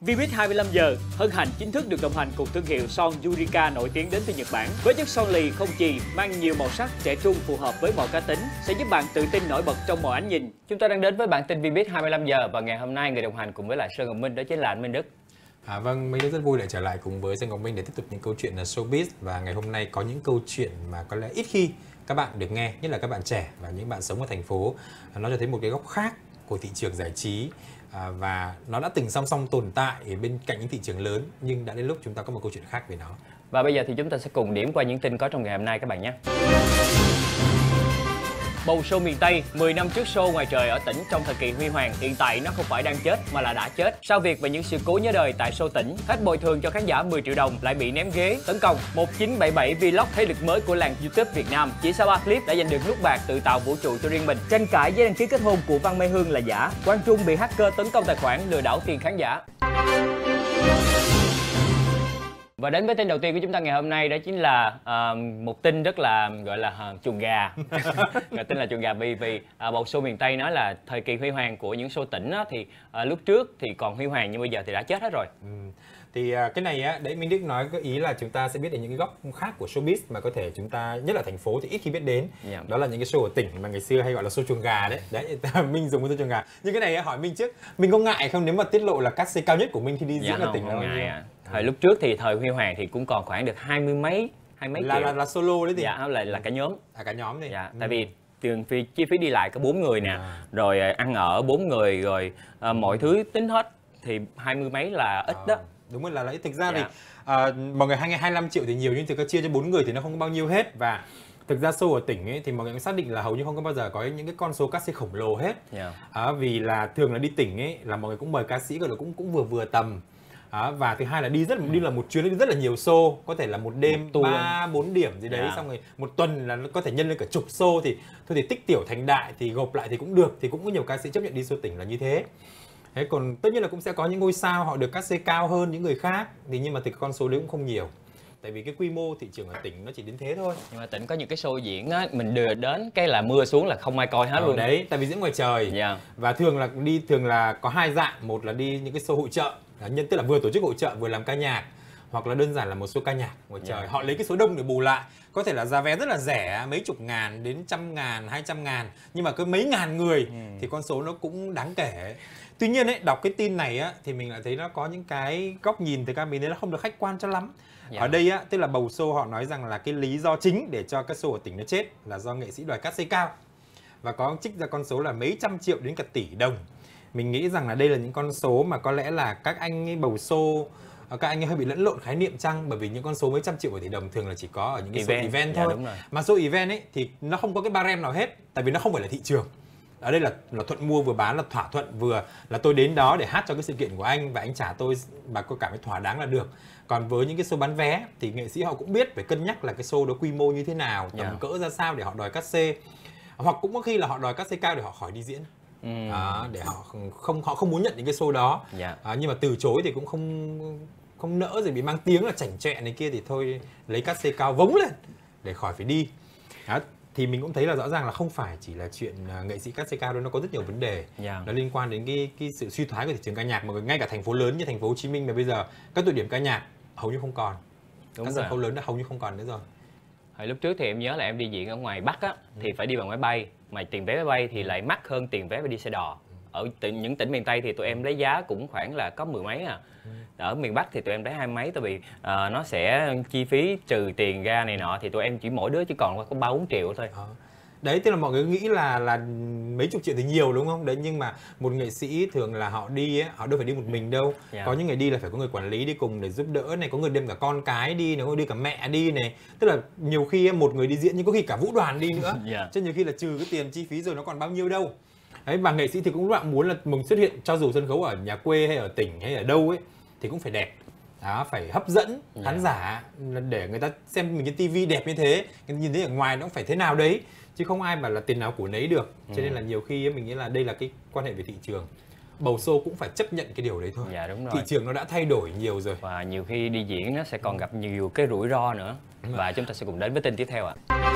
Vbiz 25 giờ hân hạnh chính thức được đồng hành cùng thương hiệu son Yurika nổi tiếng đến từ Nhật Bản. Với chất son lì không chì, mang nhiều màu sắc, trẻ trung phù hợp với mọi cá tính, sẽ giúp bạn tự tin nổi bật trong mọi ánh nhìn. Chúng ta đang đến với bản tin Vbiz 25 giờ và ngày hôm nay người đồng hành cùng với lại Sơn Ngọc Minh đó chính là anh Minh Đức. Vâng, Minh Đức rất vui lại trở lại cùng với Sơn Ngọc Minh để tiếp tục những câu chuyện là showbiz, và ngày hôm nay có những câu chuyện mà có lẽ ít khi các bạn được nghe, nhất là các bạn trẻ và những bạn sống ở thành phố. Nó cho thấy một cái góc khác của thị trường giải trí. Và nó đã từng song song tồn tại bên cạnh những thị trường lớn, nhưng đã đến lúc chúng ta có một câu chuyện khác về nó. Và bây giờ thì chúng ta sẽ cùng điểm qua những tin có trong ngày hôm nay các bạn nhé. Bầu show miền Tây, 10 năm trước show ngoài trời ở tỉnh trong thời kỳ huy hoàng, hiện tại nó không phải đang chết mà là đã chết. Sau việc và những sự cố nhớ đời tại show tỉnh, hết bồi thường cho khán giả 10 triệu đồng lại bị ném ghế, tấn công. 1977 Vlog thế lực mới của làng YouTube Việt Nam, chỉ sau 3 clip đã giành được nút bạc tự tạo vũ trụ cho riêng mình. Tranh cãi giấy đăng ký kết hôn của Văn Mai Hương là giả. Quang Trung bị hacker tấn công tài khoản lừa đảo tiền khán giả. Và đến với tin đầu tiên của chúng ta ngày hôm nay đó chính là một tin rất là gọi là chuồng gà. Tin là chuồng gà vì bầu show miền Tây nói là thời kỳ huy hoàng của những show tỉnh á, thì lúc trước thì còn huy hoàng nhưng bây giờ thì đã chết hết rồi. Thì cái này á, đấy Minh Đức nói có ý là chúng ta sẽ biết đến những cái góc khác của showbiz mà có thể chúng ta, nhất là thành phố thì ít khi biết đến. Đó là những cái show ở tỉnh mà ngày xưa hay gọi là show chuồng gà đấy. Đấy, Minh dùng cái show chuồng gà. Nhưng cái này hỏi Minh trước, Minh có ngại không nếu mà tiết lộ là cát xê cao nhất của Minh khi đi diễn ở tỉnh là bao nhiêu? Thời lúc trước thì thời huy hoàng thì cũng còn khoảng được hai mấy triệu. Là solo đấy thì. Dạ, là cả nhóm. Cả nhóm thì. Dạ, tại vì tiền chi phí đi lại có 4 người nè, rồi ăn ở 4 người, rồi mọi thứ tính hết thì 20 mấy là ít đó. Đúng rồi, là ít. Thực ra thì mọi người 25 triệu thì nhiều, nhưng thực ra chia cho 4 người thì nó không có bao nhiêu hết. Và thực ra show ở tỉnh ấy thì mọi người cũng xác định là hầu như không có bao giờ có những cái con số cát xê khổng lồ hết. Vì là thường là đi tỉnh ấy là mọi người cũng mời ca sĩ gọi là cũng vừa tầm. Và thứ hai là đi là một chuyến đi rất là nhiều show, có thể là một đêm 3-4 điểm gì đấy, xong rồi một tuần là nó có thể nhân lên cả chục show, thì thôi thì tích tiểu thành đại thì gộp lại thì cũng được, thì cũng có nhiều ca sĩ chấp nhận đi show tỉnh là như thế. Thế còn tất nhiên là cũng sẽ có những ngôi sao họ được cát xê cao hơn những người khác, thì nhưng mà thì con số đấy cũng không nhiều. Tại vì cái quy mô thị trường ở tỉnh nó chỉ đến thế thôi. Nhưng mà tỉnh có những cái show diễn á, mình đưa đến cái là mưa xuống là không ai coi hết luôn. Đấy, tại vì diễn ngoài trời. Và thường là có hai dạng, một là đi những cái show hội chợ, tức là vừa tổ chức hội chợ vừa làm ca nhạc, hoặc là đơn giản là một show ca nhạc ngoài trời. Họ lấy cái số đông để bù lại. Có thể là giá vé rất là rẻ, mấy chục ngàn đến 100.000, 200.000, nhưng mà cứ mấy ngàn người thì con số nó cũng đáng kể. Tuy nhiên ấy, đọc cái tin này á thì mình lại thấy nó có những cái góc nhìn từ các mình nó không được khách quan cho lắm. Ở đây á, tức là bầu show họ nói rằng là cái lý do chính để cho các show ở tỉnh nó chết là do nghệ sĩ đòi cát xê cao, và có trích ra con số là mấy trăm triệu đến cả tỷ đồng. Mình nghĩ rằng là đây là những con số mà có lẽ là các anh ấy bầu show, các anh ấy hơi bị lẫn lộn khái niệm chăng, bởi vì những con số mấy trăm triệu và tỷ đồng thường là chỉ có ở những cái show event thôi. Mà show event ấy thì nó không có cái barem nào hết, tại vì nó không phải là thị trường. Ở đây là thuận mua vừa bán, là thỏa thuận vừa là tôi đến đó để hát cho cái sự kiện của anh và anh trả tôi và có cảm thấy thỏa đáng là được. Còn với những cái show bán vé thì nghệ sĩ họ cũng biết phải cân nhắc là cái show đó quy mô như thế nào, tầm cỡ ra sao để họ đòi cát xê, hoặc cũng có khi là họ đòi cát xê cao để họ khỏi đi diễn. Để họ không muốn nhận những cái show đó. Nhưng mà từ chối thì cũng không nỡ, rồi bị mang tiếng là chảnh chọe này kia thì thôi lấy cát xê cao vống lên để khỏi phải đi. Thì mình cũng thấy là rõ ràng là không phải chỉ là chuyện nghệ sĩ cát xê cao đâu, nó có rất nhiều vấn đề. Nó liên quan đến cái sự suy thoái của thị trường ca nhạc, mà ngay cả thành phố lớn như thành phố Hồ Chí Minh mà bây giờ các tụ điểm ca nhạc hầu như không còn. Các sân khấu lớn đã hầu như không còn nữa rồi. Hồi lúc trước thì em nhớ là em đi diễn ở ngoài Bắc á, thì phải đi bằng máy bay, mà tiền vé máy bay thì lại mắc hơn tiền vé phải đi xe đò. Ở những tỉnh miền Tây thì tụi em lấy giá cũng khoảng là có 10 mấy à. Ở miền Bắc thì tụi em lấy 20 mấy, tại vì nó sẽ chi phí trừ tiền ga này nọ thì tụi em chỉ mỗi đứa chỉ còn có 3-4 triệu thôi. Đấy, tức là mọi người nghĩ là mấy chục triệu thì nhiều đúng không? Đấy, nhưng mà một nghệ sĩ thường là họ đi ấy, họ đâu phải đi một mình đâu. Có những người đi là phải có người quản lý đi cùng để giúp đỡ này, có người đem cả con cái đi này, có người đi cả mẹ đi này. Tức là nhiều khi một người đi diễn nhưng có khi cả vũ đoàn đi nữa. Chứ nhiều khi là trừ cái tiền chi phí rồi nó còn bao nhiêu đâu. Đấy, và nghệ sĩ thì cũng bạn muốn là mình xuất hiện cho dù sân khấu ở nhà quê hay ở tỉnh hay ở đâu ấy thì cũng phải đẹp. Đó, phải hấp dẫn khán giả để người ta xem mình trên tivi đẹp như thế, nhìn thấy ở ngoài nó cũng phải thế nào đấy, chứ không ai bảo là tiền nào của nấy được. Cho nên là nhiều khi mình nghĩ là đây là cái quan hệ về thị trường. Bầu show cũng phải chấp nhận cái điều đấy thôi. Đúng rồi. Thị trường nó đã thay đổi nhiều rồi. Và nhiều khi đi diễn nó sẽ còn gặp nhiều cái rủi ro nữa. Và chúng ta sẽ cùng đến với tin tiếp theo ạ.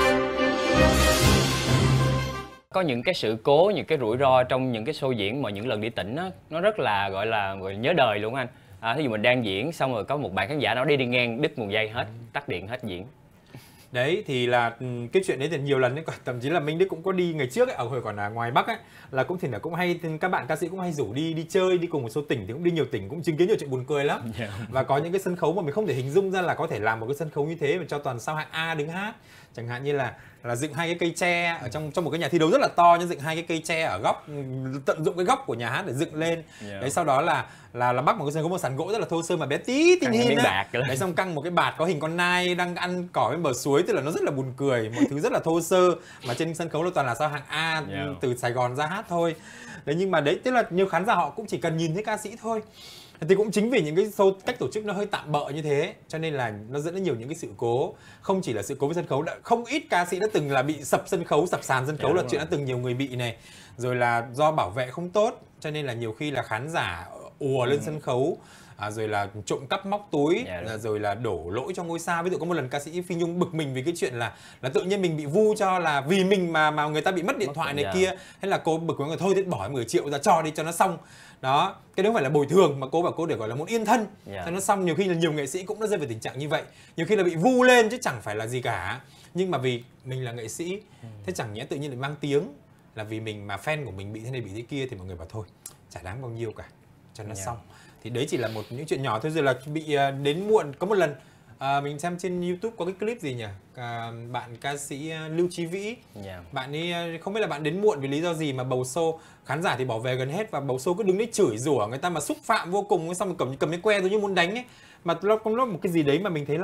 Có những cái sự cố, những cái rủi ro trong những cái show diễn mà những lần đi tỉnh á, nó rất là gọi là nhớ đời luôn anh. Thí dụ mình đang diễn xong rồi có một bạn khán giả đó đi ngang đứt nguồn dây hết, tắt điện hết diễn. Đấy thì là cái chuyện đấy thì nhiều lần đấy, thậm chí là Minh Đức cũng có đi ngày trước ấy, ở hồi còn là ngoài Bắc ấy, là cũng thì là cũng hay các bạn ca sĩ cũng hay rủ đi chơi, đi cùng một số tỉnh thì cũng đi nhiều tỉnh, cũng chứng kiến nhiều chuyện buồn cười lắm. Và có những cái sân khấu mà mình không thể hình dung ra là có thể làm một cái sân khấu như thế mà cho toàn sao hạng A đứng hát. Chẳng hạn như là dựng hai cái cây tre ở trong một cái nhà thi đấu rất là to, nhưng dựng hai cái cây tre ở góc, tận dụng cái góc của nhà hát để dựng lên. Đấy, sau đó là bắt một cái sân khấu, một sàn gỗ rất là thô sơ mà bé tí tinh hin á. Đấy, xong căng một cái bạt có hình con nai đang ăn cỏ bên bờ suối, tức là nó rất là buồn cười, mọi thứ rất là thô sơ, mà trên sân khấu là toàn là sao hạng A từ Sài Gòn ra hát thôi. Đấy, nhưng mà đấy, tức là nhiều khán giả họ cũng chỉ cần nhìn thấy ca sĩ thôi. Thì cũng chính vì những cái show cách tổ chức nó hơi tạm bợ như thế cho nên là nó dẫn đến nhiều những cái sự cố, không chỉ là sự cố với sân khấu, không ít ca sĩ đã từng là bị sập sân khấu, sập sàn sân khấu, là chuyện đã từng nhiều người bị này, rồi là do bảo vệ không tốt cho nên là nhiều khi là khán giả ùa lên sân khấu, rồi là trộm cắp móc túi, rồi là đổ lỗi cho ngôi sao. Ví dụ có một lần ca sĩ Phi Nhung bực mình vì cái chuyện là tự nhiên mình bị vu cho là vì mình mà người ta bị mất điện thoại này kia, hay là cô bực với người thôi thì bỏ 10 triệu ra cho đi cho nó xong. Đó, cái đó không phải là bồi thường mà cô bảo cô để gọi là muốn yên thân cho nó xong. Nhiều khi là nhiều nghệ sĩ cũng đã rơi vào tình trạng như vậy, nhiều khi là bị vu lên chứ chẳng phải là gì cả, nhưng mà vì mình là nghệ sĩ, thế chẳng nhẽ tự nhiên lại mang tiếng là vì mình mà fan của mình bị thế này bị thế kia thì mọi người bảo thôi chả đáng bao nhiêu cả cho nó xong. Thì đấy chỉ là một những chuyện nhỏ thôi. Rồi là bị đến muộn. Có một lần mình xem trên YouTube có cái clip gì nhỉ, bạn ca sĩ Lưu Chí Vĩ, bạn ấy không biết là bạn đến muộn vì lý do gì mà bầu show, khán giả thì bỏ về gần hết và bầu show cứ đứng đấy chửi rủa người ta mà xúc phạm vô cùng, xong rồi cầm cái que tôi như muốn đánh ấy, mà nó một cái gì đấy mà mình thấy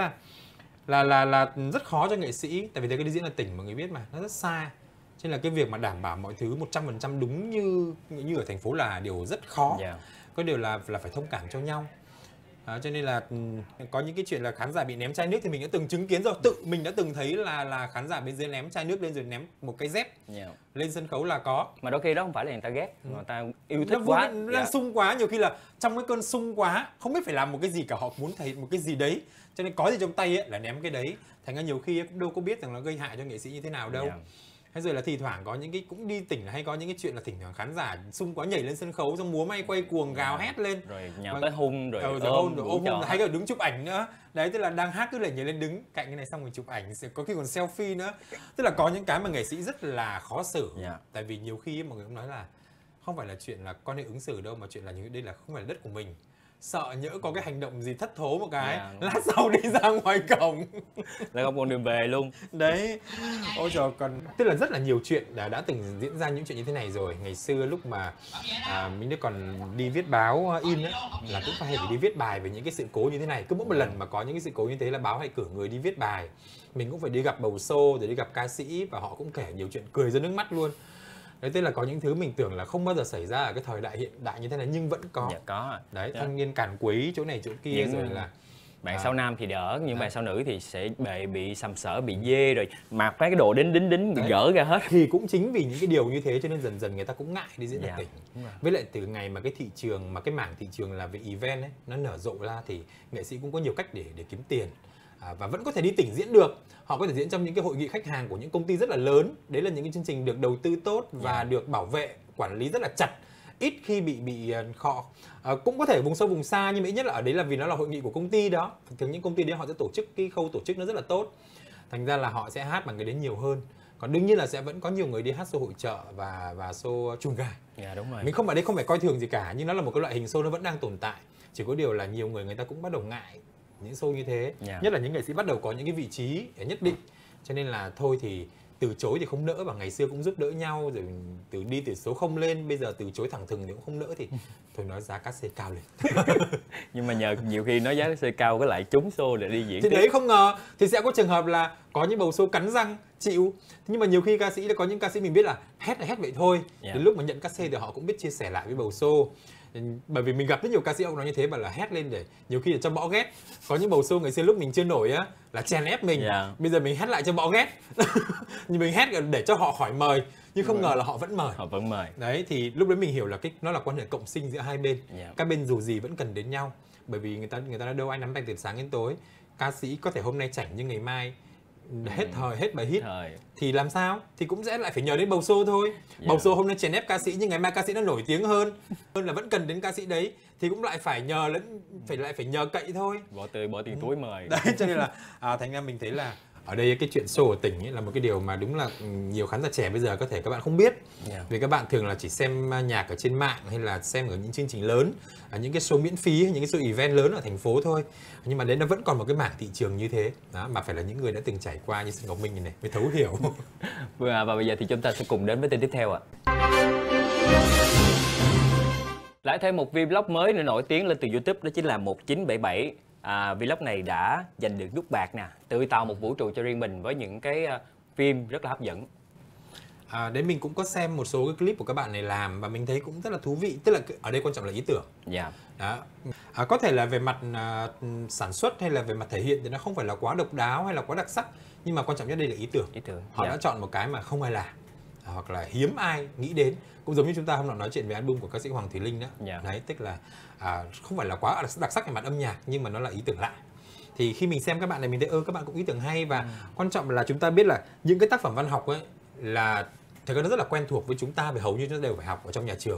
là rất khó cho nghệ sĩ, tại vì cái đi diễn là tỉnh mà người biết mà nó rất xa, cho nên là cái việc mà đảm bảo mọi thứ 100% đúng như ở thành phố là điều rất khó. Có điều là phải thông cảm cho nhau. Cho nên là có những cái chuyện là khán giả bị ném chai nước thì mình đã từng chứng kiến rồi, tự mình đã từng thấy là khán giả bên dưới ném chai nước lên rồi ném một cái dép lên sân khấu là có. Mà đôi khi đó không phải là người ta ghét, người ta yêu thích quá, nó đang sung quá, nhiều khi là trong cái cơn sung quá không biết phải làm một cái gì cả, họ muốn thấy một cái gì đấy cho nên có gì trong tay ấy là ném cái đấy, thành ra nhiều khi cũng đâu có biết rằng nó gây hại cho nghệ sĩ như thế nào đâu. Thế rồi là thi thoảng có những cái cũng đi tỉnh hay có những cái chuyện là thỉnh thoảng khán giả sung quá nhảy lên sân khấu xong múa may quay cuồng gào hét lên, rồi nhào tới hung rồi ôm hay là đứng chụp ảnh nữa. Đấy, tức là đang hát cứ lại nhảy lên đứng cạnh cái này xong rồi chụp ảnh, có khi còn selfie nữa. Tức là có những cái mà nghệ sĩ rất là khó xử. Tại vì nhiều khi mọi người cũng nói là không phải là chuyện là con nên ứng xử đâu, mà chuyện là những đây là không phải là đất của mình, sợ nhỡ có cái hành động gì thất thố một cái lát sau đi ra ngoài cổng là không còn đường về luôn. Đấy, ôi trời, còn tức là rất là nhiều chuyện đã từng diễn ra những chuyện như thế này rồi. Ngày xưa lúc mà mình đã còn đi viết báo in ấy, là cũng phải đi viết bài về những cái sự cố như thế này. Cứ mỗi một lần mà có những cái sự cố như thế là báo hay cử người đi viết bài, mình cũng phải đi gặp bầu show rồi đi gặp ca sĩ, và họ cũng kể nhiều chuyện cười ra nước mắt luôn. Đấy, tức là có những thứ mình tưởng là không bao giờ xảy ra ở cái thời đại hiện đại như thế này nhưng vẫn có. Có. Đấy, thanh niên càn quấy chỗ này chỗ kia, rồi là bạn sau nam thì đỡ, nhưng bạn sau nữ thì sẽ bị sàm sỡ, bị dê, rồi mặc mấy cái đồ đính gỡ ra hết. Thì cũng chính vì những cái điều như thế cho nên dần dần người ta cũng ngại đi diễn ở tỉnh. Với lại từ ngày mà cái thị trường, mà cái mảng thị trường là về event ấy nó nở rộ ra thì nghệ sĩ cũng có nhiều cách để kiếm tiền. Và vẫn có thể đi tỉnh diễn được. Họ có thể diễn trong những cái hội nghị khách hàng của những công ty rất là lớn. Đấy là những cái chương trình được đầu tư tốt và được bảo vệ, quản lý rất là chặt, ít khi bị họ cũng có thể vùng sâu vùng xa, nhưng mà ít nhất là ở đấy là vì nó là hội nghị của công ty đó. Thường những công ty đấy họ sẽ tổ chức cái khâu tổ chức nó rất là tốt, thành ra là họ sẽ hát bằng cái đến nhiều hơn. Còn đương nhiên là sẽ vẫn có nhiều người đi hát show hội chợ và show chuồng gà. Đúng rồi. Mình không phải đây không phải coi thường gì cả, nhưng nó là một cái loại hình show nó vẫn đang tồn tại. Chỉ có điều là nhiều người ta cũng bắt đầu ngại những show như thế, nhất là những nghệ sĩ bắt đầu có những cái vị trí nhất định, cho nên là thôi thì từ chối thì không nỡ, và ngày xưa cũng giúp đỡ nhau, rồi từ số 0 lên, bây giờ từ chối thẳng thừng thì cũng không nỡ, thì thôi nói giá cát xê cao lên. Nhưng mà nhờ nhiều khi nói giá cát xê cao cái lại trúng show để đi diễn thì đấy, không ngờ thì sẽ có trường hợp là có những bầu show cắn răng chịu, nhưng mà nhiều khi ca sĩ là có những ca sĩ mình biết là hét vậy thôi, đến lúc mà nhận cát xê thì họ cũng biết chia sẻ lại với bầu show. Bởi vì mình gặp rất nhiều ca sĩ ông nói như thế, bảo là hét lên để nhiều khi là cho bõ ghét. Có những bầu show ngày xưa lúc mình chưa nổi á là chèn ép mình, bây giờ mình hét lại cho bõ ghét. Nhưng mình hét để cho họ khỏi mời, nhưng không ngờ là họ vẫn mời. Đấy, thì lúc đấy mình hiểu là nó là quan hệ cộng sinh giữa hai bên. Các bên dù gì vẫn cần đến nhau, bởi vì người ta nói đâu ai nắm tay từ sáng đến tối. Ca sĩ có thể hôm nay chảnh nhưng ngày mai hết thời, hết bài hit thì làm sao? Thì cũng sẽ lại phải nhờ đến bầu sô thôi. Bầu sô hôm nay chèn ép ca sĩ nhưng ngày mai ca sĩ nó nổi tiếng hơn là vẫn cần đến ca sĩ đấy thì cũng lại phải nhờ phải nhờ cậy thôi. Bỏ tiền túi mời. Đấy cho nên là thành ra mình thấy là ở đây cái chuyện show ở tỉnh ấy là một cái điều mà đúng là nhiều khán giả trẻ bây giờ có thể các bạn không biết. Vì các bạn thường là chỉ xem nhạc ở trên mạng hay là xem ở những chương trình lớn, những cái show miễn phí, những cái show event lớn ở thành phố thôi. Nhưng mà đấy nó vẫn còn một cái mảng thị trường như thế. Đó, mà phải là những người đã từng trải qua như Sơn Ngọc Minh này mới thấu hiểu. Và bây giờ thì chúng ta sẽ cùng đến với tin tiếp theo ạ. Lại thêm một vlog mới nữa nổi tiếng lên từ YouTube, đó chính là 1977. Vlog này đã giành được nút bạc nè, tự tạo một vũ trụ cho riêng mình với những cái phim rất là hấp dẫn. Đấy mình cũng có xem một số cái clip của các bạn này làm và mình thấy cũng rất là thú vị. Tức là ở đây quan trọng là ý tưởng. Đó. Có thể là về mặt sản xuất hay là về mặt thể hiện thì nó không phải là quá độc đáo hay là quá đặc sắc, nhưng mà quan trọng nhất đây là ý tưởng. Họ đã chọn một cái mà không ai làm hoặc là hiếm ai nghĩ đến. Cũng giống như chúng ta hôm nào nói chuyện về album của ca sĩ Hoàng Thùy Linh đó. Đấy, tức là không phải là quá đặc sắc về mặt âm nhạc nhưng mà nó là ý tưởng lạ. Thì khi mình xem các bạn này mình thấy các bạn cũng ý tưởng hay và quan trọng là chúng ta biết là những cái tác phẩm văn học ấy là thật ra nó rất là quen thuộc với chúng ta, vì hầu như nó đều phải học ở trong nhà trường.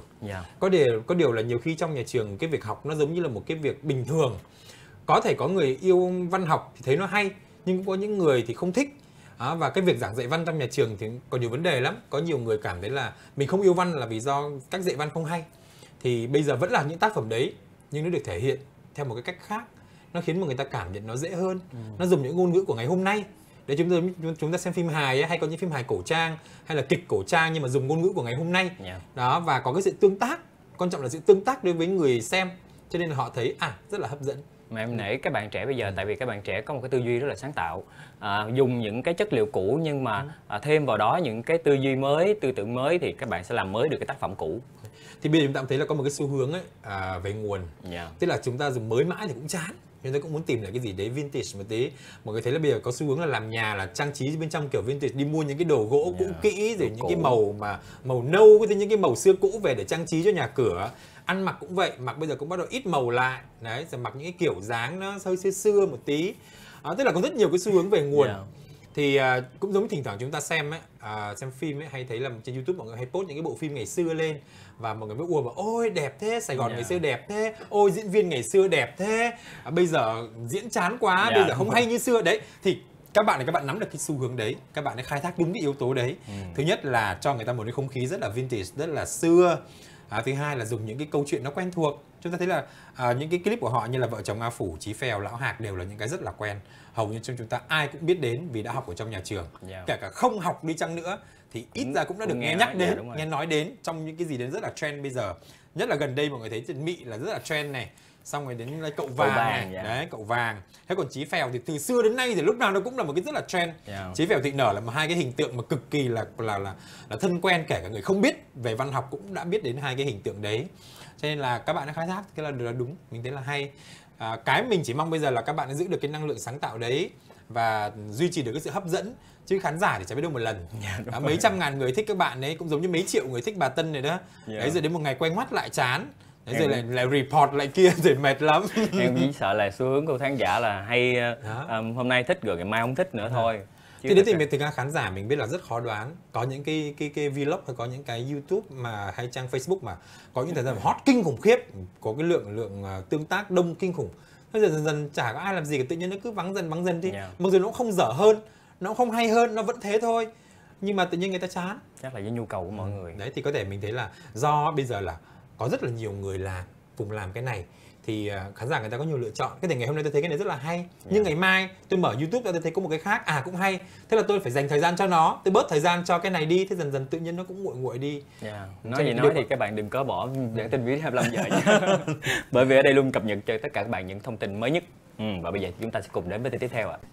Có điều là nhiều khi trong nhà trường cái việc học nó giống như là một cái việc bình thường. Có thể có người yêu văn học thì thấy nó hay, nhưng cũng có những người thì không thích. Và cái việc giảng dạy văn trong nhà trường thì còn nhiều vấn đề lắm. Có nhiều người cảm thấy là mình không yêu văn là vì do cách dạy văn không hay. Thì bây giờ vẫn là những tác phẩm đấy nhưng nó được thể hiện theo một cái cách khác, nó khiến một người ta cảm nhận nó dễ hơn. Nó dùng những ngôn ngữ của ngày hôm nay. Để chúng ta xem phim hài ấy, hay có những phim hài cổ trang hay là kịch cổ trang nhưng mà dùng ngôn ngữ của ngày hôm nay. Đó, và có cái sự tương tác, quan trọng là sự tương tác đối với người xem, cho nên là họ thấy rất là hấp dẫn. Mà em nể các bạn trẻ bây giờ, tại vì các bạn trẻ có một cái tư duy rất là sáng tạo, dùng những cái chất liệu cũ nhưng mà thêm vào đó những cái tư duy mới, tư tưởng mới thì các bạn sẽ làm mới được cái tác phẩm cũ. Thì bây giờ chúng ta cũng thấy là có một cái xu hướng ấy về nguồn, tức là chúng ta dùng mới mãi thì cũng chán, chúng ta cũng muốn tìm lại cái gì đấy vintage một tí. Mọi người thấy là bây giờ có xu hướng là làm nhà là trang trí bên trong kiểu vintage, đi mua những cái đồ gỗ cũ kỹ rồi những cái màu nâu, những cái màu xưa cũ về để trang trí cho nhà cửa. Ăn mặc cũng vậy, mặc bây giờ cũng bắt đầu ít màu lại, đấy, rồi mặc những cái kiểu dáng nó hơi xưa một tí. Tức là có rất nhiều cái xu hướng về nguồn. Thì cũng giống thỉnh thoảng chúng ta xem ấy, xem phim ấy, hay thấy là trên YouTube mọi người hay post những cái bộ phim ngày xưa lên và mọi người mới ùa vào ôi đẹp thế, Sài Gòn ngày xưa đẹp thế, ôi diễn viên ngày xưa đẹp thế, bây giờ diễn chán quá, bây giờ không hay như xưa. Đấy thì các bạn nắm được cái xu hướng đấy, các bạn ấy khai thác đúng cái yếu tố đấy. Thứ nhất là cho người ta một cái không khí rất là vintage, rất là xưa. Thứ hai là dùng những cái câu chuyện nó quen thuộc. Chúng ta thấy là những cái clip của họ như là Vợ chồng A Phủ, Chí Phèo, Lão Hạc đều là những cái rất là quen. Hầu như trong chúng ta ai cũng biết đến vì đã học ở trong nhà trường. Kể cả không học đi chăng nữa thì ít ra cũng đã được nghe nhắc đến, nghe nói đến trong những cái gì đến rất là trend bây giờ. Nhất là gần đây mọi người thấy trên Mỹ là rất là trend này. Xong rồi đến Cậu Vàng này, đấy, Cậu Vàng. Thế còn Chí Phèo thì từ xưa đến nay thì lúc nào nó cũng là một cái rất là trend. Chí Phèo Thị Nở là hai cái hình tượng mà cực kỳ là thân quen, kể cả người không biết về văn học cũng đã biết đến hai cái hình tượng đấy. Cho nên là các bạn đã khai thác cái là đúng, mình thấy là hay. Cái mình chỉ mong bây giờ là các bạn đã giữ được cái năng lượng sáng tạo đấy và duy trì được cái sự hấp dẫn, chứ khán giả thì chả biết đâu một lần. Mấy trăm ngàn người thích các bạn đấy cũng giống như mấy triệu người thích bà Tân này đó. Đấy, rồi đến một ngày quay ngoắt lại chán. Đấy, rồi lại report lại kia rồi mệt lắm. Em chỉ sợ là xu hướng của khán giả là hay hôm nay thích rồi ngày mai không thích nữa thôi. Thì đến thì mình thực ra khán giả mình biết là rất khó đoán. Có những cái vlog hay có những cái YouTube mà hay trang Facebook mà có những thời gian hot kinh khủng khiếp, có cái lượng tương tác đông kinh khủng. Bây giờ dần chả có ai làm gì cả, tự nhiên nó cứ vắng dần đi. Mặc dù nó cũng không dở hơn, nó cũng không hay hơn, nó vẫn thế thôi. Nhưng mà tự nhiên người ta chán. Chắc là với nhu cầu của mọi người. Đấy thì có thể mình thấy là do bây giờ là có rất là nhiều người cùng làm cái này thì khán giả người ta có nhiều lựa chọn. Cái thể ngày hôm nay tôi thấy cái này rất là hay, nhưng ngày mai tôi mở YouTube tôi thấy có một cái khác cũng hay, thế là tôi phải dành thời gian cho nó, tôi bớt thời gian cho cái này đi, thế dần tự nhiên nó cũng nguội đi. Nói gì nói thì các bạn đừng có bỏ bản tin Vĩ 25 giờ nhé. Bởi vì ở đây luôn cập nhật cho tất cả các bạn những thông tin mới nhất. Và bây giờ chúng ta sẽ cùng đến với tin tiếp theo ạ.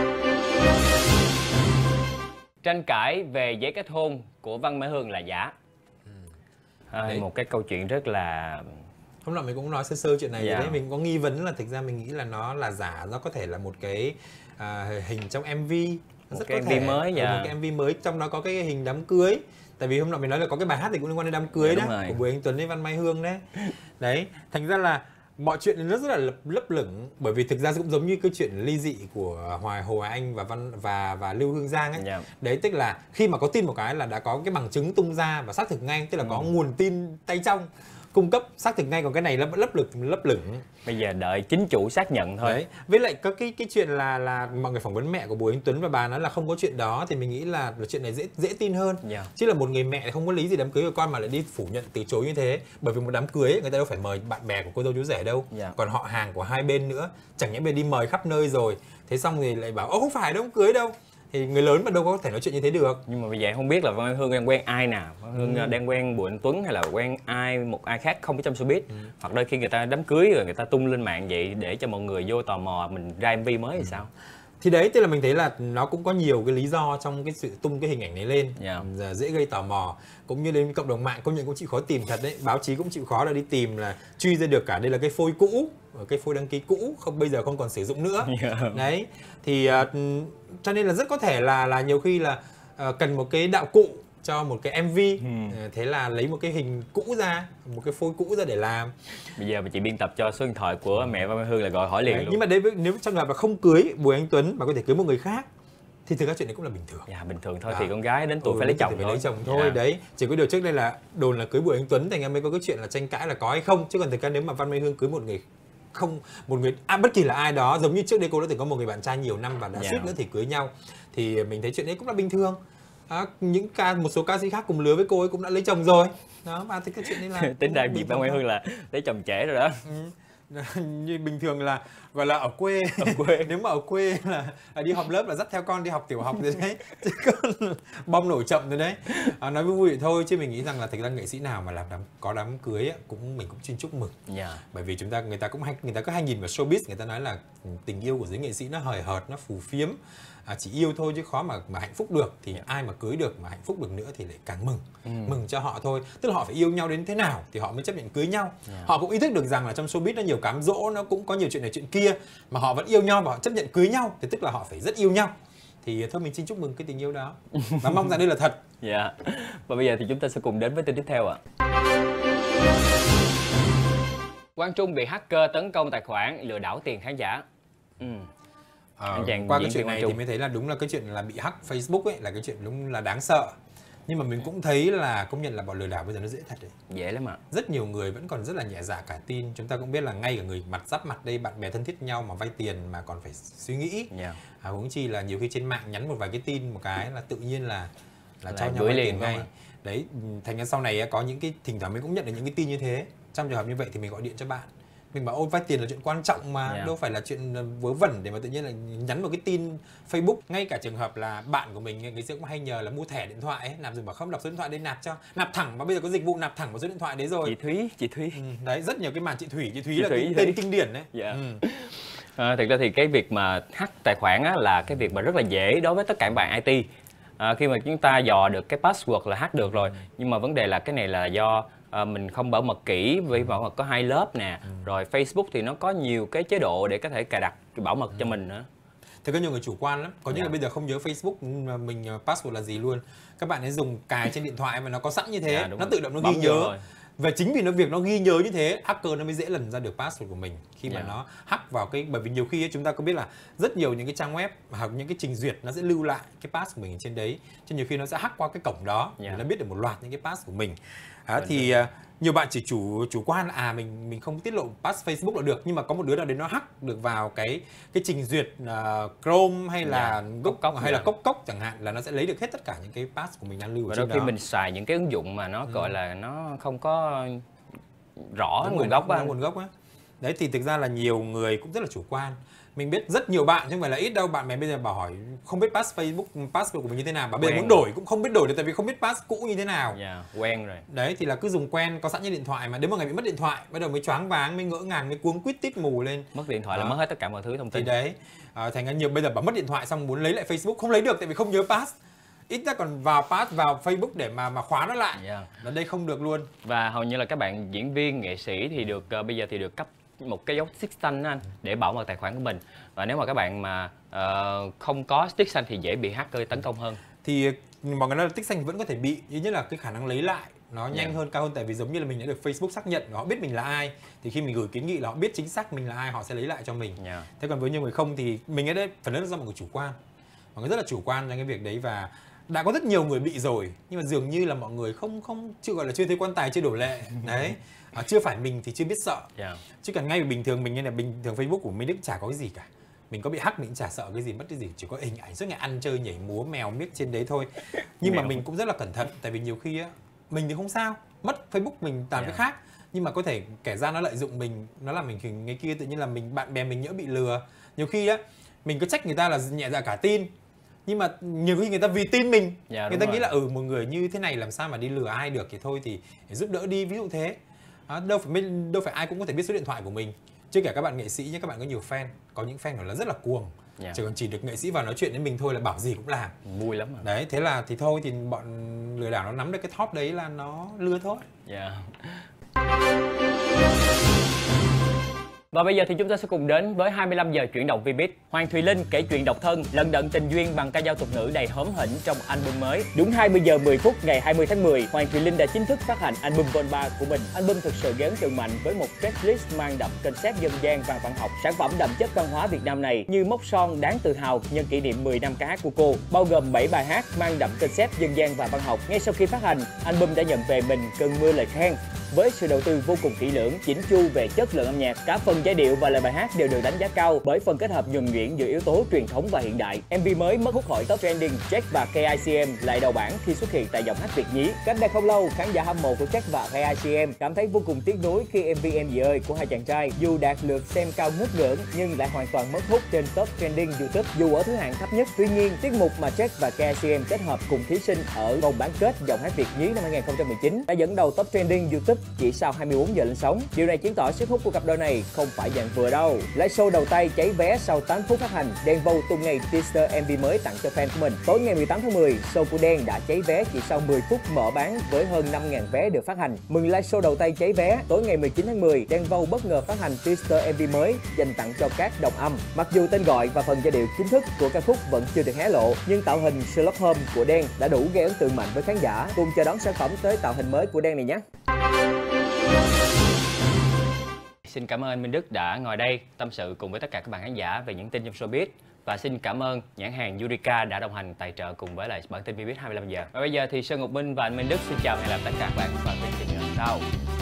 Tranh cãi về giấy kết hôn của Văn Mai Hương là giả. Một cái câu chuyện rất là... Hôm nọ mình cũng nói sơ chuyện này, đấy mình có nghi vấn là thực ra mình nghĩ là nó là giả, nó có thể là một cái hình trong MV, một cái MV mới, một cái MV mới, trong đó có cái hình đám cưới. Tại vì hôm nọ mình nói là có cái bài hát thì cũng liên quan đến đám cưới đó của Bùi Anh Tuấn với Văn Mai Hương đấy. Đấy, thành ra là Mọi chuyện nó rất là lấp lửng, bởi vì thực ra cũng giống như câu chuyện ly dị của Hồ Hoài Anh và Lưu Hương Giang ấy. Đấy, tức là khi mà có tin một cái là đã có cái bằng chứng tung ra và xác thực ngay, tức là có nguồn tin tay trong cung cấp xác thực ngay, còn cái này nó vẫn lấp lửng. Bây giờ đợi chính chủ xác nhận thôi. Đấy. Với lại có cái chuyện là mọi người phỏng vấn mẹ của Bùi Anh Tuấn và bà nói là không có chuyện đó, thì mình nghĩ là chuyện này dễ tin hơn. Chứ là một người mẹ không có lý gì đám cưới của con mà lại đi phủ nhận từ chối như thế. Bởi vì một đám cưới người ta đâu phải mời bạn bè của cô dâu chú rể đâu, còn họ hàng của hai bên nữa, chẳng nhẽ bên đi mời khắp nơi rồi thế xong thì lại bảo không phải đám cưới đâu, thì người lớn mà đâu có thể nói chuyện như thế được. Nhưng mà bây giờ không biết là Văn Hương đang quen ai nào, Văn Hương đang quen Bùi Anh Tuấn hay là quen một ai khác không có trong showbiz. Hoặc đôi khi người ta đám cưới rồi người ta tung lên mạng vậy để cho mọi người vô tò mò mình ra MV mới thì sao? Thì đấy, tức là mình thấy là nó cũng có nhiều cái lý do trong cái sự tung cái hình ảnh này lên, dễ gây tò mò, cũng như đến cộng đồng mạng công nhận cũng chịu khó tìm thật đấy, báo chí cũng chịu khó là đi tìm là truy ra được cả đây là cái phôi cũ, cái phôi đăng ký cũ, không bây giờ không còn sử dụng nữa. Đấy, thì cho nên là rất có thể là nhiều khi là cần một cái đạo cụ cho một cái MV, thế là lấy một cái hình cũ ra, một cái phôi cũ ra để làm. Bây giờ mà chị biên tập cho số điện thoại của mẹ Văn Hương là gọi hỏi liền luôn. Nhưng mà đấy, nếu trong trường hợp là không cưới Bùi Anh Tuấn mà có thể cưới một người khác thì thực ra chuyện này cũng là bình thường. Bình thường thôi, thì con gái đến tuổi phải lấy chồng thôi. Đấy, chỉ có điều trước đây là đồn là cưới Bùi Anh Tuấn thành ra mới có cái chuyện là tranh cãi là có hay không, chứ còn thực ra nếu mà Văn Mai Hương cưới một người bất kỳ là ai đó, giống như trước đây cô đã từng có một người bạn trai nhiều năm và đã suýt nữa thì cưới nhau, thì mình thấy chuyện đấy cũng là bình thường. Một số ca sĩ khác cùng lứa với cô ấy cũng đã lấy chồng rồi đó, mà thì cái chuyện đấy là tính ra chị Văn Mai Hương là lấy chồng trễ rồi đó. Như bình thường là gọi là ở quê nếu mà ở quê là đi học lớp là dắt theo con đi học tiểu học rồi đấy, chứ con bom nổ chậm rồi đấy. Nói vui vậy thôi, chứ mình nghĩ rằng là thực ra nghệ sĩ nào mà làm có đám cưới ấy, mình cũng xin chúc mừng. Bởi vì người ta cứ hay nhìn vào showbiz, người ta nói là tình yêu của giới nghệ sĩ nó hời hợt, nó phù phiếm, chỉ yêu thôi chứ khó mà hạnh phúc được. Thì ai mà cưới được mà hạnh phúc được nữa thì lại càng mừng cho họ thôi. Tức là họ phải yêu nhau đến thế nào thì họ mới chấp nhận cưới nhau. Họ cũng ý thức được rằng là trong showbiz nó nhiều cám dỗ, nó cũng có nhiều chuyện này chuyện kia, mà họ vẫn yêu nhau và họ chấp nhận cưới nhau thì tức là họ phải rất yêu nhau. Thì thôi mình xin chúc mừng cái tình yêu đó và mong rằng đây là thật. Và bây giờ thì chúng ta sẽ cùng đến với tin tiếp theo ạ. Quang Trung bị hacker tấn công tài khoản lừa đảo tiền khán giả. Qua cái chuyện này thì mới thấy là đúng là cái chuyện là bị hack Facebook ấy là cái chuyện đúng là đáng sợ. Nhưng mà mình cũng thấy là công nhận là bọn lừa đảo bây giờ nó dễ thật đấy. Dễ lắm ạ. Rất nhiều người vẫn còn rất là nhẹ dạ cả tin. Chúng ta cũng biết là ngay cả người mặt giáp mặt đây, bạn bè thân thiết nhau mà vay tiền mà còn phải suy nghĩ. Huống chi là nhiều khi trên mạng nhắn một vài cái tin một cái là tự nhiên là cho nhau vay tiền ngay. Đấy, thành ra sau này có những cái thỉnh thoảng mình cũng nhận được những cái tin như thế. Trong trường hợp như vậy thì mình gọi điện cho bạn. Mình bảo ôi vay tiền là chuyện quan trọng mà, đâu phải là chuyện vớ vẩn để mà tự nhiên là nhắn một cái tin Facebook. Ngay cả trường hợp là bạn của mình người xưa cũng hay nhờ là mua thẻ điện thoại ấy, làm rồi bảo không đọc số điện thoại đây nạp cho, nạp thẳng, mà bây giờ có dịch vụ nạp thẳng vào số điện thoại đấy rồi. Chị Thúy. Đấy, rất nhiều cái màn chị Thúy là cái tên kinh điển đấy. Thực ra thì cái việc mà hack tài khoản á, là cái việc mà rất là dễ đối với tất cả các bạn IT. Khi mà chúng ta dò được cái password là hack được rồi, nhưng mà vấn đề là cái này là do mình không bảo mật kỹ, vì bảo mật có 2 lớp nè, rồi Facebook thì nó có nhiều cái chế độ để có thể cài đặt cái bảo mật cho mình nữa. Thì có nhiều người chủ quan lắm, có những người bây giờ không nhớ Facebook mình password là gì luôn, các bạn ấy dùng cài trên điện thoại mà nó có sẵn như thế, nó tự động nó ghi nhớ. Và chính vì việc nó ghi nhớ như thế, hacker nó mới dễ lần ra được password của mình khi mà nó hack vào cái, bởi vì nhiều khi ấy, chúng ta có biết là rất nhiều những cái trang web hoặc những cái trình duyệt nó sẽ lưu lại cái pass của mình ở trên đấy, cho nhiều khi nó sẽ hack qua cái cổng đó để nó biết được một loạt những cái pass của mình. Thì nhiều bạn chỉ chủ quan là mình không tiết lộ pass Facebook là được, nhưng mà có một đứa nào đấy nó hack được vào cái trình duyệt Chrome hay là Cốc chẳng hạn, là nó sẽ lấy được hết tất cả những cái pass của mình đang lưu ở trên đó. Và đôi khi mình xài những cái ứng dụng mà nó gọi là nó không có rõ nguồn gốc á. Đấy thì thực ra là nhiều người cũng rất là chủ quan. Mình biết rất nhiều bạn chứ không phải là ít đâu, bạn bè bây giờ bảo hỏi không biết password của mình như thế nào, và bây giờ muốn đổi cũng không biết đổi được tại vì không biết pass cũ như thế nào. Quen rồi. Đấy thì là cứ dùng quen, có sẵn trên điện thoại, mà đến một ngày bị mất điện thoại bắt đầu mới choáng váng, mới ngỡ ngàng, mới cuống quýt tít mù lên. Mất điện thoại là mất hết tất cả mọi thứ thông tin. Thì đấy, thành ra nhiều bây giờ bảo mất điện thoại xong muốn lấy lại Facebook không lấy được tại vì không nhớ pass. Ít ra còn vào Facebook để mà khóa nó lại. Ở đây không được luôn. Và hầu như là các bạn diễn viên, nghệ sĩ thì được bây giờ thì được cấp một cái dấu tích xanh anh để bảo mật tài khoản của mình. Và nếu mà các bạn mà không có tích xanh thì dễ bị hacker tấn công hơn. Thì mọi người nói là tích xanh vẫn có thể bị, ý nhất là cái khả năng lấy lại nó nhanh hơn, cao hơn, tại vì giống như là mình đã được Facebook xác nhận, họ biết mình là ai, thì khi mình gửi kiến nghị là họ biết chính xác mình là ai, họ sẽ lấy lại cho mình. Thế còn với nhiều người không thì mình ở đây phần lớn là do mọi người chủ quan, mọi người rất là chủ quan trong cái việc đấy, và đã có rất nhiều người bị rồi nhưng mà dường như là mọi người không chưa gọi là chưa thấy quan tài chưa đổ lệ đấy. Chưa phải mình thì chưa biết sợ, chứ còn ngay bình thường mình như là bình thường Facebook của mình chả có cái gì cả, mình có bị hack mình chả sợ cái gì, mất cái gì, chỉ có hình ảnh suốt ngày ăn chơi nhảy múa mèo miết trên đấy thôi. Nhưng mà mình cũng rất là cẩn thận, tại vì nhiều khi á mình thì không sao, mất Facebook mình làm cái khác, nhưng mà có thể kẻ gian nó lợi dụng mình, nó làm mình hình cái kia, tự nhiên là mình bạn bè mình nhỡ bị lừa. Nhiều khi á mình cứ trách người ta là nhẹ dạ cả tin, nhưng mà nhiều khi người ta vì tin mình, người ta nghĩ là một người như thế này làm sao mà đi lừa ai được, thì thôi thì để giúp đỡ đi, ví dụ thế. Đâu phải ai cũng có thể biết số điện thoại của mình, chứ cả các bạn nghệ sĩ nhé, các bạn có nhiều fan, có những fan là rất là cuồng, chỉ còn chỉ được nghệ sĩ vào nói chuyện với mình thôi là bảo gì cũng làm, vui lắm rồi. Đấy, thế là thì thôi thì bọn lừa đảo nó nắm được cái top đấy là nó lừa thôi. Và bây giờ thì chúng ta sẽ cùng đến với 25 giờ chuyển động Vbiz. Hoàng Thùy Linh kể chuyện độc thân, lận đận tình duyên bằng ca dao tục ngữ đầy hóm hỉnh trong album mới. Đúng 20 giờ 10 phút ngày 20 tháng 10, Hoàng Thùy Linh đã chính thức phát hành album Vol 3 của mình. Album thực sự gây ấn tượng mạnh với một tracklist mang đậm concept dân gian và văn học. Sản phẩm đậm chất văn hóa Việt Nam này như mốc son đáng tự hào nhân kỷ niệm 10 năm ca hát của cô, bao gồm 7 bài hát mang đậm concept dân gian và văn học. Ngay sau khi phát hành, album đã nhận về mình cơn mưa lời khen. Với sự đầu tư vô cùng kỹ lưỡng, chỉnh chu về chất lượng âm nhạc, cả phần giai điệu và lời bài hát đều được đánh giá cao bởi phần kết hợp nhuần nhuyễn giữa yếu tố truyền thống và hiện đại. MV mới mất hút khỏi top trending, Jack và KICM lại đầu bảng khi xuất hiện tại giọng hát Việt nhí. Cách đây không lâu, khán giả hâm mộ của Jack và KICM cảm thấy vô cùng tiếc nuối khi MV Em Gì Ơi của hai chàng trai dù đạt lượt xem cao ngất ngưỡng nhưng lại hoàn toàn mất hút trên top trending YouTube dù ở thứ hạng thấp nhất. Tuy nhiên, tiết mục mà Jack và KICM kết hợp cùng thí sinh ở vòng bán kết giọng hát Việt nhí năm 2019 đã dẫn đầu top trending YouTube chỉ sau 24 giờ lên sóng. Điều này chứng tỏ sức hút của cặp đôi này không phải dạng vừa đâu. Live show đầu tay cháy vé sau 8 phút phát hành, Đen Vâu tung ngay teaser MV mới tặng cho fan của mình. Tối ngày 18 tháng 10, show của Đen đã cháy vé chỉ sau 10 phút mở bán với hơn 5.000 vé được phát hành. Mừng live show đầu tay cháy vé, tối ngày 19 tháng 10, Đen Vâu bất ngờ phát hành teaser MV mới dành tặng cho các đồng âm. Mặc dù tên gọi và phần giai điệu chính thức của ca khúc vẫn chưa được hé lộ, nhưng tạo hình Sherlock Holmes của Đen đã đủ gây ấn tượng mạnh với khán giả. Cùng chờ đón sản phẩm tới tạo hình mới của Đen này nhé. Xin cảm ơn anh Minh Đức đã ngồi đây tâm sự cùng với tất cả các bạn khán giả về những tin trong showbiz. Và xin cảm ơn nhãn hàng Yurika đã đồng hành tài trợ cùng với lại bản tin Vbiz 25 giờ. Và bây giờ thì Sơn Ngọc Minh và anh Minh Đức xin chào và hẹn gặp tất cả các bạn vào chương trình lần sau.